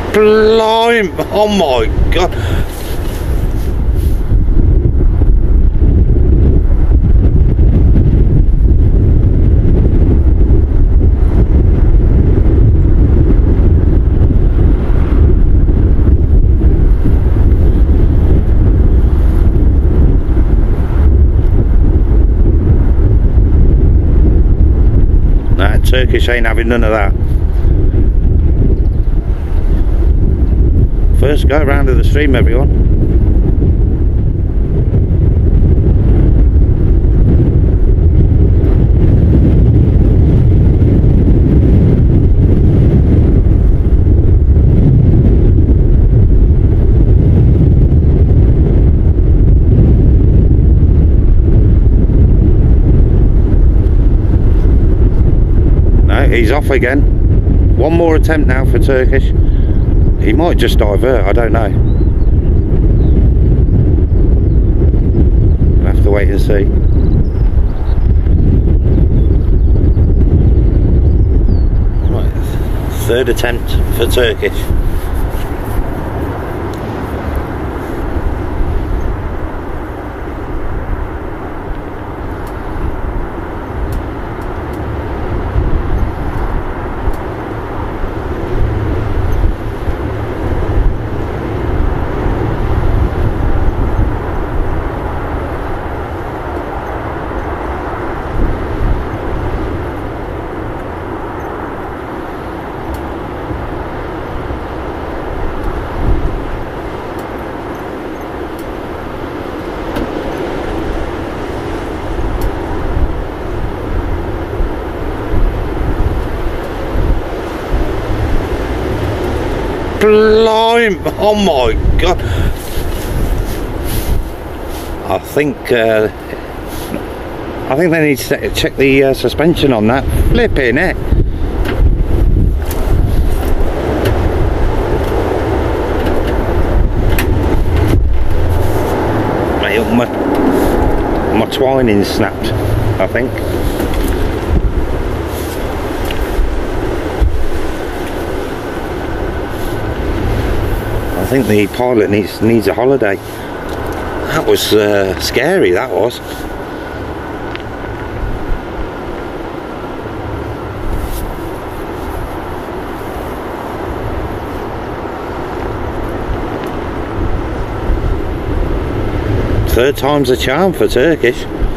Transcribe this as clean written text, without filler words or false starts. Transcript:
Blimey, oh my god. Nah, Turkish ain't having none of that. First go round to the stream, everyone. No, he's off again. One more attempt now for Turkish. He might just divert, I don't know. We'll have to wait and see. Right, third attempt for Turkish. Blimey, oh my god. I think they need to check the suspension on that. Flipping it. Mate, my twining snapped, I think. I think the pilot needs a holiday. That was scary, that was. Third time's a charm for Turkish.